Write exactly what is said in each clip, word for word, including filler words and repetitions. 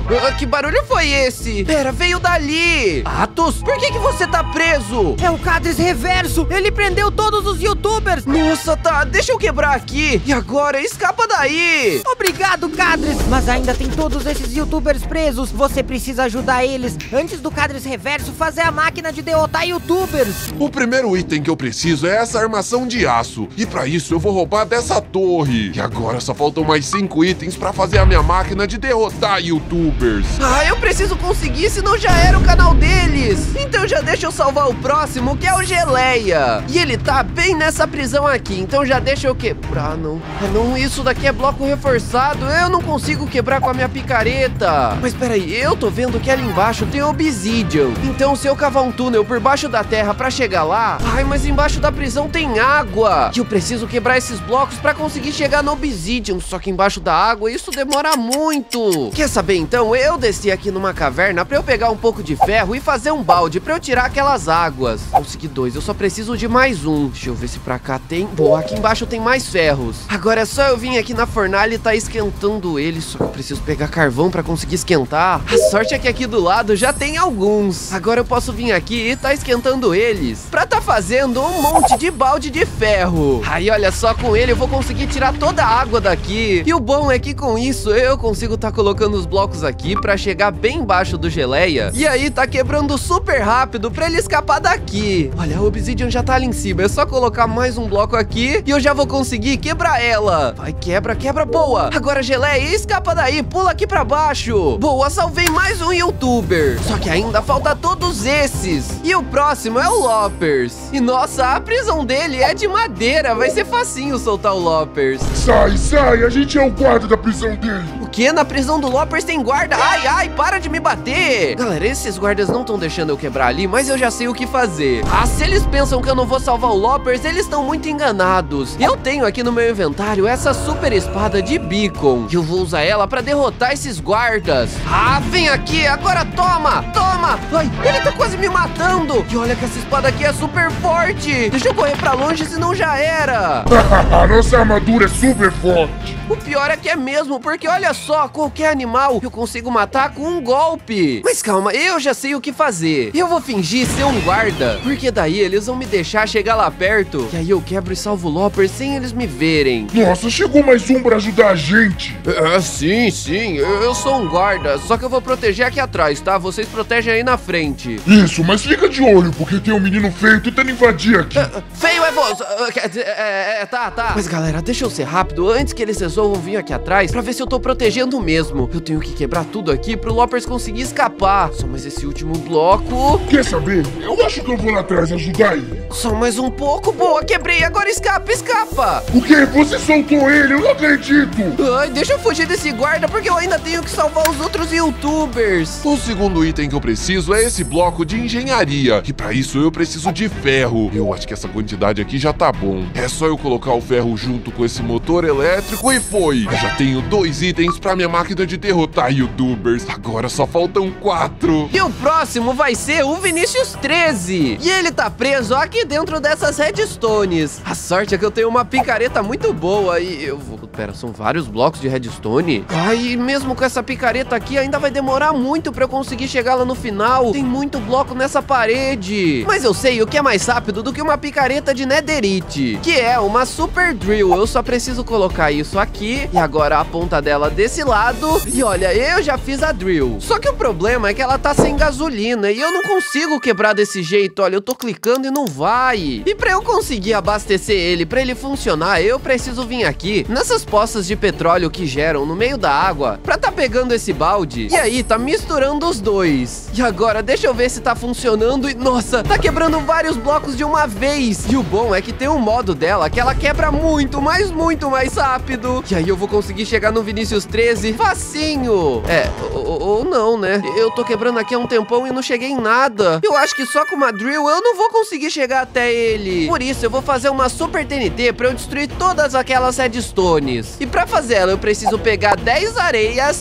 Ah, que barulho foi esse? Pera, veio dali. Atos, por que que você tá preso? É o Cadres Reverso. Ele prendeu todos os youtubers. Nossa, tá, deixa eu quebrar aqui. E agora, escapa daí. Obrigado, Cadres. Mas ainda tem todos esses youtubers presos. Você precisa ajudar eles antes do Cadres Reverso fazer a máquina de derrotar youtubers. O primeiro item que eu preciso é essa armação de aço. E pra isso eu vou roubar dessa torre. E agora só faltam mais cinco itens pra fazer a minha máquina de derrotar youtubers. Ah, eu preciso conseguir, senão já era o canal deles. Então já deixa eu salvar o próximo, que é o Geleia. E ele tá bem nessa prisão aqui, então já deixa eu quebrar. Não, ah, não, isso daqui é bloco reforçado. Eu não consigo quebrar com a minha picareta. Mas peraí, eu tô vendo que ali embaixo tem obsidian. Então se eu cavar um túnel por baixo da terra pra chegar lá... Ai, mas embaixo da prisão tem água. E eu preciso quebrar esses blocos pra conseguir chegar no obsidian. Só que embaixo da água isso demora muito. Quer saber então? Eu desci aqui numa caverna pra eu pegar um pouco de ferro e fazer um balde pra eu tirar aquelas águas. Consegui dois, eu só preciso de mais um. Deixa eu ver se pra cá tem... Boa, aqui embaixo tem mais ferros. Agora é só eu vir aqui na fornalha e tá esquentando eles. Só que eu preciso pegar carvão pra conseguir esquentar. A sorte é que aqui do lado já tem alguns. Agora eu posso vir aqui e tá esquentando eles pra tá fazendo um monte de balde de ferro. Aí olha só, com ele eu vou conseguir tirar toda a água daqui. E o bom é que com isso eu consigo tá colocando os blocos aqui pra chegar bem embaixo do Geleia. E aí tá quebrando super rápido pra ele escapar daqui. Olha, a obsidian já tá ali em cima. É só colocar mais um bloco aqui e eu já vou conseguir quebrar ela. Vai, quebra, quebra, boa. Agora Geleia, escapa daí, pula aqui pra baixo. Boa, salvei mais um youtuber. Só que ainda falta todos esses. E o próximo é o Loppers. E nossa, a prisão dele é de madeira. Vai ser facinho soltar o Loppers. Sai, sai, a gente é o guarda da prisão dele. O que? Na prisão do Loppers tem guarda? Ai, ai, para de me bater. Galera, esses guardas não estão deixando eu quebrar ali, mas eu já sei o que fazer. Ah, se eles pensam que eu não vou salvar o Loppers, eles estão muito enganados. Eu tenho aqui no meu inventário essa super espada de beacon. E eu vou usar ela pra derrotar esses guardas. Ah, vem aqui, agora toma, toma. Ai, ele tá quase me matando. E olha que essa espada aqui é super forte. Deixa eu correr pra longe, senão já era. Nossa armadura é super forte. O pior é que é mesmo, porque olha só, qualquer animal eu consigo matar com um golpe. Mas calma, eu já sei o que fazer. Eu vou fingir ser um guarda, porque daí eles vão me deixar chegar lá perto. E aí eu quebro e salvo o Loppers sem eles me verem. Nossa, chegou mais um pra ajudar a gente. É, sim, sim, eu, eu sou um guarda, só que eu vou proteger aqui atrás, tá? Vocês protegem aí na frente. Isso, mas fica de olho, porque tem um menino feio tentando invadir aqui. É, feio é você. É, é, tá, tá. Mas galera, deixa eu ser rápido antes que eles resolvam vir aqui atrás pra ver se eu tô protegendo mesmo. Eu tenho que quebrar tudo aqui pro Loppers conseguir escapar. Só mais esse último bloco. Quer saber? Eu acho que eu vou lá atrás ajudar ele. Só mais um pouco. Boa, quebrei. Agora escapa, escapa. O quê? Você soltou ele? Eu não acredito. Ai, deixa eu fugir desse guarda, porque eu ainda tenho que salvar os outros youtubers. O segundo item que eu preciso é esse bloco de engenharia. E pra isso eu preciso de ferro. Eu acho que essa quantidade aqui já tá bom. É só eu colocar o ferro junto com esse motor elétrico e foi. Eu já tenho dois itens pra minha máquina de derrotar youtubers. Agora só faltam quatro. E o próximo vai ser o Vinícius treze. E ele tá preso aqui dentro dessas redstones. A sorte é que eu tenho uma picareta muito boa e eu vou... Pera, são vários blocos de redstone? Ai, mesmo com essa picareta aqui ainda vai demorar muito pra eu conseguir chegar lá no final. Tem muito bloco nessa parede. Mas eu sei o que é mais rápido do que uma picareta de netherite, que é uma super drill. Eu só preciso colocar isso aqui e agora a ponta dela desse lado. E olha, eu já fiz a drill. Só que o problema é que ela tá sem gasolina e eu não consigo quebrar desse jeito. Olha, eu tô clicando e não vai. E pra eu conseguir abastecer ele, pra ele funcionar, eu preciso vir aqui nessas poças de petróleo que geram no meio da água pra tá pegando esse balde. E aí tá misturando os dois. E agora deixa eu ver se tá funcionando. E nossa, tá quebrando vários blocos de uma vez. E o bom é que tem um modo dela que ela quebra muito, mas muito mais rápido. E aí eu vou conseguir chegar no Vinícius treze facinho. É, ou, ou não, né? Eu tô quebrando aqui há um tempão e não cheguei em nada. Eu acho que só com uma drill eu não vou conseguir chegar até ele. Por isso eu vou fazer uma super T N T pra eu destruir todas aquelas redstones. E pra fazer ela eu preciso pegar dez areias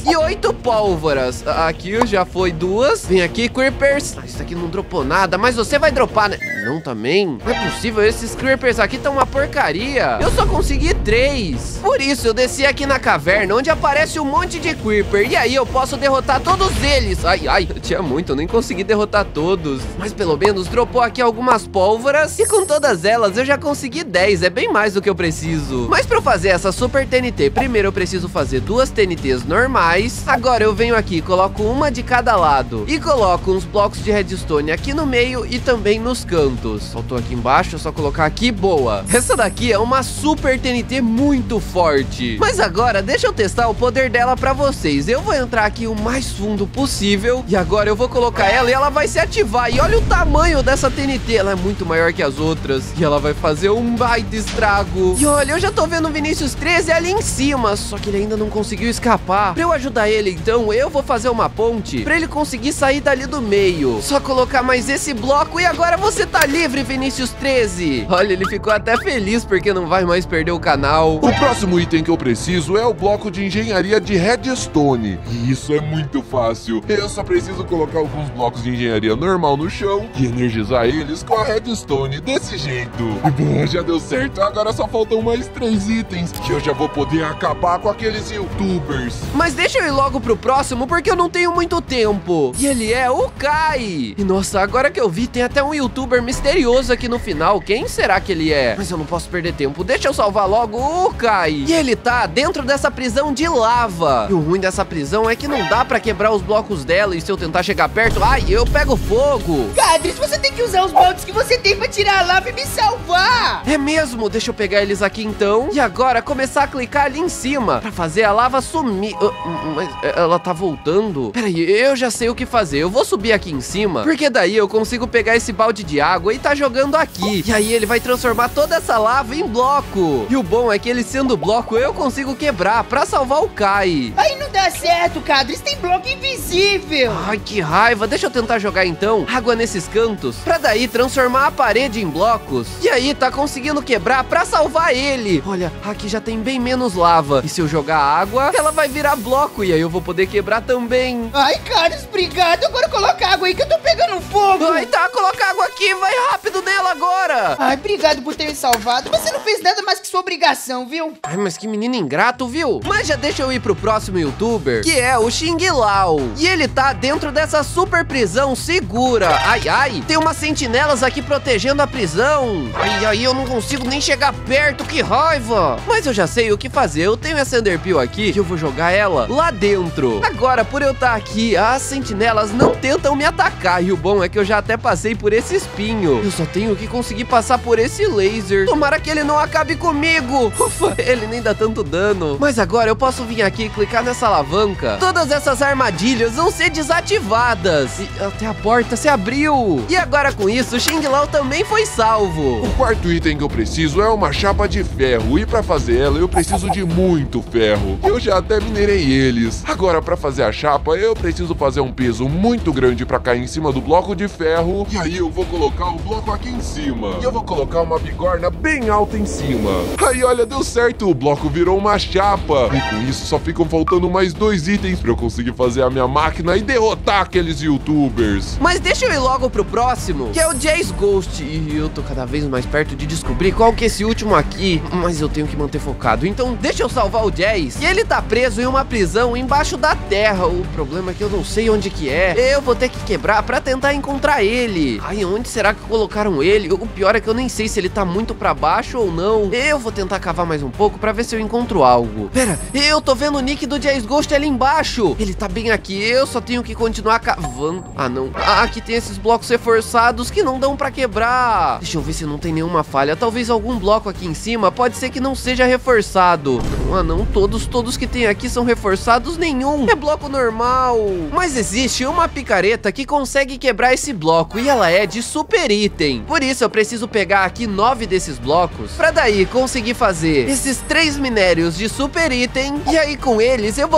e oito pólvoras. Aqui já foi duas. Vem aqui, Creepers. Ah, isso aqui não dropou nada, mas você vai dropar, né? Não, também. Não é possível, esses Creepers aqui estão uma porcaria. Eu só consegui três. Por isso, eu desci aqui na caverna, onde aparece um monte de Creeper. E aí eu posso derrotar todos eles. Ai, ai, eu tinha muito, eu nem consegui derrotar todos. Mas pelo menos dropou aqui algumas pólvoras. E com todas elas eu já consegui dez. É bem mais do que eu preciso. Mas pra eu fazer essa super T N T, primeiro eu preciso fazer duas T N Ts normais. Agora eu venho aqui, coloco uma de cada lado. E coloco uns blocos de redstone aqui no meio e também nos cantos. Faltou aqui embaixo, é só colocar aqui, boa. Essa daqui é uma super T N T muito forte. Mas agora deixa eu testar o poder dela pra vocês. Eu vou entrar aqui o mais fundo possível. E agora eu vou colocar ela e ela vai se ativar. E olha o tamanho dessa T N T. Ela é muito maior que as outras. E ela vai fazer um baita estrago. E olha, eu já tô vendo o Vinícius treze ali em cima. Só que ele ainda não conseguiu escapar. Pra eu ajudar ele, então, eu vou fazer uma ponte pra ele conseguir sair dali do meio. Só colocar mais esse bloco e agora você tá livre, Vinícius treze. Olha, ele ficou até feliz porque não vai mais perder o canal. O próximo item que eu preciso é o bloco de engenharia de redstone. E isso é muito fácil. Eu só preciso colocar alguns blocos de engenharia normal no chão e energizar eles com a redstone desse jeito. E bom, já deu certo. Agora só faltam mais três itens que eu já vou poder acabar com aqueles youtubers. Mas deixa eu ir logo pro próximo porque eu não tenho muito tempo. E ele é o Kai. E nossa, agora que eu vi, tem até um youtuber misterioso aqui no final. Quem será que ele é? Mas eu não posso perder tempo. Deixa eu salvar logo o Kai. E ele tá dentro dessa prisão de lava. E o ruim dessa prisão é que não dá pra quebrar os blocos dela. E se eu tentar chegar perto, ai, eu pego fogo. Cadris, você tem que usar os baldes que você tem pra tirar a lava e me salvar. É mesmo? Deixa eu pegar eles aqui então. E agora começar a clicar ali em cima pra fazer a lava sumir. Uh, mas ela tá voltando? Peraí, eu já sei o que fazer. Eu vou subir aqui em cima, porque daí eu consigo pegar esse balde de água e tá jogando aqui. E aí ele vai transformar toda essa lava em bloco. E o bom é que ele sendo bloco, eu consigo quebrar pra salvar o Kai. Aí não dá certo, Cadris. Tem bloco invisível. Ai, que raiva. Deixa eu tentar jogar então água nesses cantos, pra daí transformar a parede em blocos. E aí tá conseguindo quebrar pra salvar ele. Olha, aqui já tem bem menos lava. E se eu jogar água, ela vai virar bloco. E aí eu vou poder quebrar também. Ai, Cadris, obrigado. Agora coloca água aí que eu tô pegando fogo. Ai, tá, coloca água aqui. Vai rápido nela agora. Ai, obrigado por ter me salvado. Você não fez nada mais que sua obrigação, viu? Ai, mas que menino ingrato, viu? Mas já deixa eu ir pro próximo youtuber, que é o Xing Lao. E ele tá dentro dessa super prisão segura. Ai, ai, tem umas sentinelas aqui protegendo a prisão. Ai, ai, eu não consigo nem chegar perto, que raiva. Mas eu já sei o que fazer. Eu tenho essa Enderpeel aqui, que eu vou jogar ela lá dentro. Agora, por eu estar aqui, as sentinelas não tentam me atacar. E o bom é que eu já até passei por esse espinho. Eu só tenho que conseguir passar por esse laser. Tomara que ele não acabe comigo. Ufa, ele nem dá tanto dano. Mas agora eu posso vir aqui e clicar nessa alavanca. Todas essas armadilhas vão ser desativadas. E até a porta se abriu. E agora com isso, o Xing Lao também foi salvo. O quarto item que eu preciso é uma chapa de ferro. E pra fazer ela, eu preciso de muito ferro. Eu já até minerei eles. Agora, pra fazer a chapa, eu preciso fazer um peso muito grande pra cair em cima do bloco de ferro. E aí eu vou colocar o bloco aqui em cima. E eu vou colocar uma bigorna bem alta em cima. Aí, olha, deu certo. O bloco virou uma chapa. E com isso, só ficam faltando mais dois itens pra eu conseguir fazer a minha máquina e derrotar aqueles youtubers. Mas deixa eu ir logo pro próximo, que é o Jay's Ghost. E eu tô cada vez mais perto de descobrir qual que é esse último aqui. Mas eu tenho que manter focado. Então deixa eu salvar o Jay's. E ele tá preso em uma prisão embaixo da terra. O problema é que eu não sei onde que é. Eu vou ter que quebrar pra tentar encontrar ele. Ai, onde será que colocaram ele? O pior é que eu nem sei se ele tá muito pra baixo ou não. Eu vou tentar cavar mais um pouco pra ver se eu encontro algo. Pera, eu tô vendo o nick do Jay's Ghost ali embaixo. Ele tá bem aqui. Eu só tenho que continuar cavando. Ah, não. Ah, aqui tem esses blocos reforçados que não dão pra quebrar. Deixa eu ver se não tem nenhuma falha. Talvez algum bloco aqui em cima pode ser que não seja reforçado. Não, ah, não. Todos, todos que tem aqui são reforçados. Nenhum. É bloco normal. Mas existe uma picareta que consegue quebrar esse bloco e ela é de super item. Por isso eu preciso pegar aqui nove desses blocos pra daí conseguir fazer esses três minérios de super item. E aí com eles eu vou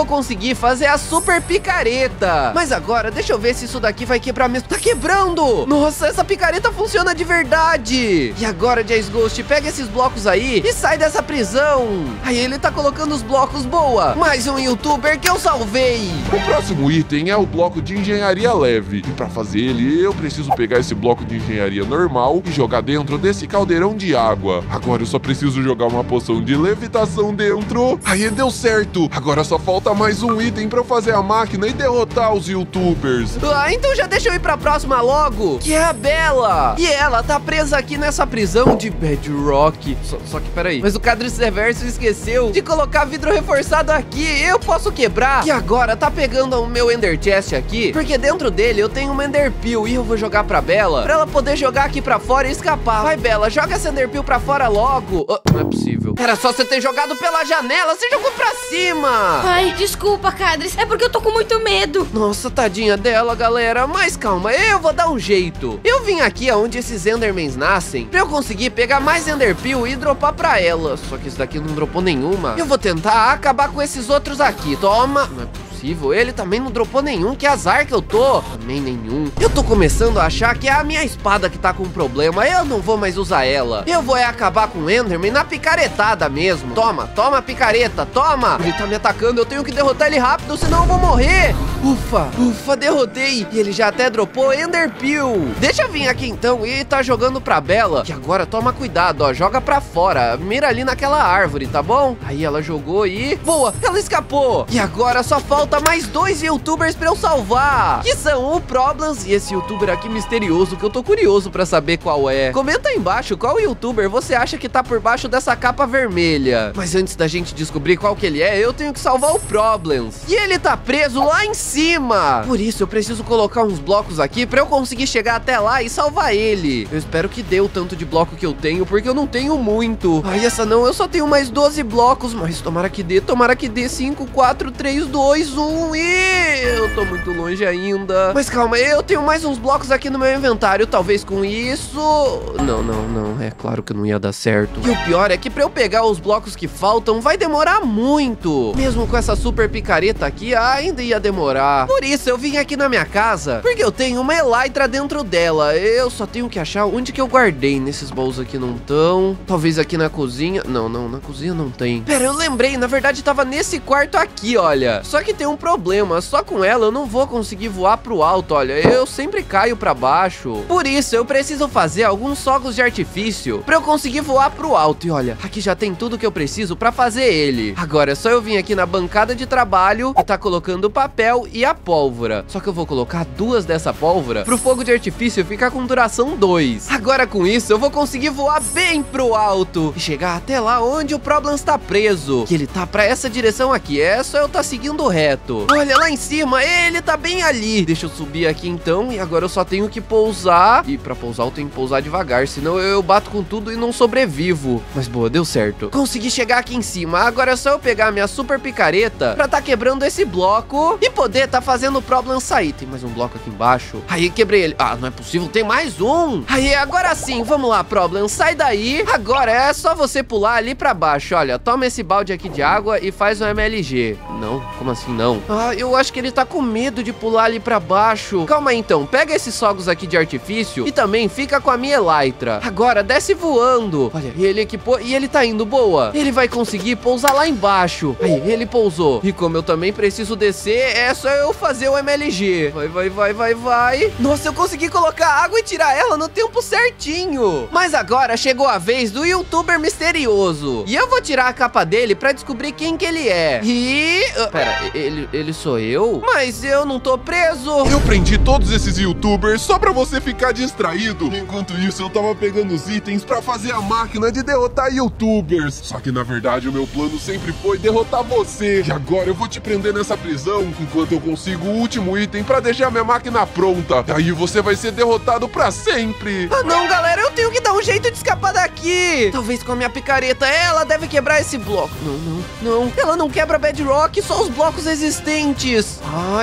vou conseguir fazer a super picareta. Mas agora, deixa eu ver se isso daqui vai quebrar mesmo. Tá quebrando! Nossa, essa picareta funciona de verdade. E agora, Jazz Ghost, pega esses blocos aí e sai dessa prisão. Aí ele tá colocando os blocos, boa. Mais um youtuber que eu salvei. O próximo item é o bloco de engenharia leve. E pra fazer ele, eu preciso pegar esse bloco de engenharia normal e jogar dentro desse caldeirão de água. Agora eu só preciso jogar uma poção de levitação dentro. Aí deu certo. Agora só falta mais um item pra eu fazer a máquina e derrotar os youtubers. Ah, então já deixa eu ir pra próxima logo, que é a Bela. E ela tá presa aqui nessa prisão de Bedrock. Só, só que peraí, mas o Cadris Reverso esqueceu de colocar vidro reforçado aqui. Eu posso quebrar. E agora tá pegando o meu Ender Chest aqui, porque dentro dele eu tenho uma Ender Pill e eu vou jogar pra Bela, pra ela poder jogar aqui pra fora e escapar. Vai, Bela, joga essa Ender Pill pra fora logo. Oh, não é possível. Era só você ter jogado pela janela, você jogou pra cima. Ai, desculpa, Cadris, é porque eu tô com muito medo. Nossa, tadinha dela, galera. Mas calma, eu vou dar um jeito. Eu vim aqui aonde esses Endermans nascem pra eu conseguir pegar mais Ender Pill e dropar pra ela. Só que esse daqui não dropou nenhuma. Eu vou tentar acabar com esses outros aqui. Toma. Não é possível, ele também não dropou nenhum. Que azar que eu tô. Também nenhum. Eu tô começando a achar que é a minha espada que tá com problema. Eu não vou mais usar ela. Eu vou é acabar com o Enderman na picaretada mesmo. Toma, toma picareta, toma. Ele tá me atacando, eu tenho que derrotar ele rápido, senão eu vou morrer. Ufa, ufa, derrotei. E ele já até dropou Ender Pill. Deixa eu vir aqui então e tá jogando pra Bela. E agora toma cuidado, ó, joga pra fora. Mira ali naquela árvore, tá bom? Aí ela jogou e... boa, ela escapou. E agora só falta mais dois youtubers pra eu salvar, que são o Problems e esse youtuber aqui misterioso, que eu tô curioso pra saber qual é. Comenta aí embaixo qual youtuber você acha que tá por baixo dessa capa vermelha. Mas antes da gente descobrir qual que ele é, eu tenho que salvar o Problems. E ele tá preso lá em cima. Por isso eu preciso colocar uns blocos aqui pra eu conseguir chegar até lá e salvar ele. Eu espero que dê o tanto de bloco que eu tenho, porque eu não tenho muito. Ai, essa não, eu só tenho mais doze blocos, mas tomara que dê, tomara que dê. Cinco, quatro, três, dois, um e... eu tô muito longe ainda. Mas calma, eu tenho mais uns blocos aqui no meu inventário. Talvez com isso... Não, não, não, é claro que não ia dar certo. E o pior é que pra eu pegar os blocos que faltam vai demorar muito. Mesmo com essa super picareta aqui, ainda ia demorar. Por isso eu vim aqui na minha casa, porque eu tenho uma Elytra dentro dela. Eu só tenho que achar onde que eu guardei. Nesses baús aqui não estão. Talvez aqui na cozinha. Não, não, na cozinha não tem. Pera, eu lembrei, na verdade tava nesse quarto aqui, olha. Só que tem um problema, só com ela eu não vou conseguir voar pro alto, olha. Eu sempre caio pra baixo. Por isso eu preciso fazer alguns fogos de artifício pra eu conseguir voar pro alto. E olha, aqui já tem tudo que eu preciso pra fazer ele. Agora é só eu vir aqui na bancada de trabalho e tá colocando o papel e a pólvora. Só que eu vou colocar duas dessa pólvora pro fogo de artifício ficar com duração dois. Agora com isso eu vou conseguir voar bem pro alto e chegar até lá onde o Problems tá preso. Que ele tá pra essa direção aqui, é só eu tá seguindo reto. Olha lá em cima, ele tá bem ali. Deixa eu subir aqui então e agora eu só tenho que pousar. E pra pousar eu tenho que pousar devagar, senão eu bato com tudo e não sobrevivo. Mas boa, deu certo. Consegui chegar aqui em cima, agora é só eu pegar minha super picareta pra tá quebrando esse bloco e poder tá fazendo o Problem sair. Tem mais um bloco aqui embaixo. Aí quebrei ele. Ah, não é possível, tem mais um. Aí agora sim, vamos lá, Problem, sai daí. Agora é só você pular ali pra baixo. Olha, toma esse balde aqui de água e faz um M L G. Não, como assim não? Ah, eu acho que ele tá com medo de pular ali pra baixo. Calma aí então, pega esses fogos aqui de artifício e também fica com a minha Elytra. Agora desce voando. Olha, ele equipou e ele tá indo, boa. Ele vai conseguir pousar lá embaixo. Aí, ele pousou. E como eu também preciso descer, é só eu fazer o M L G. Vai, vai, vai, vai, vai. Nossa, eu consegui colocar água e tirar ela no tempo certinho. Mas agora chegou a vez do youtuber misterioso. E eu vou tirar a capa dele pra descobrir quem que ele é. E... Uh, pera, ele, ele sou eu? Mas eu não tô preso. Eu prendi todos esses youtubers só pra você ficar distraído. Enquanto isso, eu tava pegando os itens pra fazer a máquina de derrotar youtubers. Só que na verdade o meu plano sempre foi derrotar você. E agora eu vou te prender nessa prisão enquanto eu consigo o último item pra deixar minha máquina pronta. Aí você vai ser derrotado pra sempre. Ah não, galera, eu tenho que dar um jeito de escapar daqui. Talvez com a minha picareta, ela deve quebrar esse bloco. Não, não, não. Ela não quebra Bedrock, só os blocos existentes. Ah,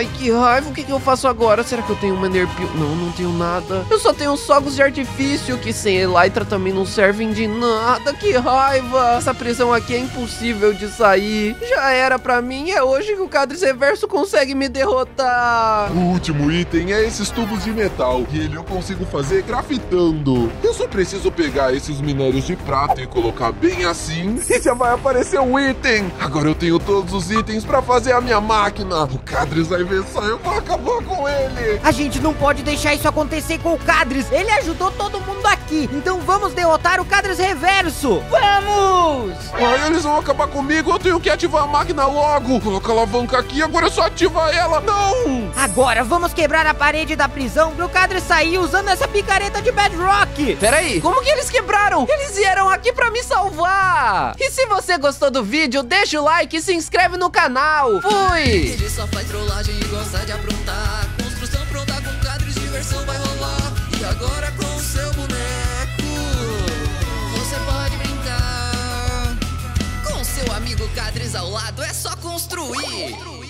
Ai, que raiva. O que, que eu faço agora? Será que eu tenho uma Enerpil? Não, não tenho nada. Eu só tenho fogos de artifício, que sem Elytra também não servem de nada. Que raiva. Essa prisão aqui é impossível de sair. Já era pra mim. É hoje que o Cadris Reverso consegue me derrotar. O último item é esses tubos de metal. E ele eu consigo fazer grafitando. Eu só preciso pegar esses minérios de prata e colocar bem assim. E já vai aparecer um item. Agora eu tenho todos os itens pra fazer a minha máquina. O Cadris vai ver só, eu vou acabar com ele. A gente não pode deixar isso acontecer com o Cadris. Ele ajudou todo mundo aqui. Então vamos derrotar o Cadris Reverso. Vamos! Ah, eles vão acabar comigo. Eu tenho que ativar a máquina logo. Coloca a alavanca aqui, agora é só ativar ela. Não! Agora vamos quebrar a parede da prisão pro Cadris sair usando essa picareta de Bedrock. Peraí, como que eles quebraram? Eles vieram aqui pra me salvar. E se você gostou do vídeo, deixa o like e se inscreve no canal. Fui! Ele só faz trollagem e gosta de aprontar. Construção pronta com Cadris, diversão vai rolar. E agora com o seu boneco você pode brincar. Com seu amigo Cadris ao lado é só construir.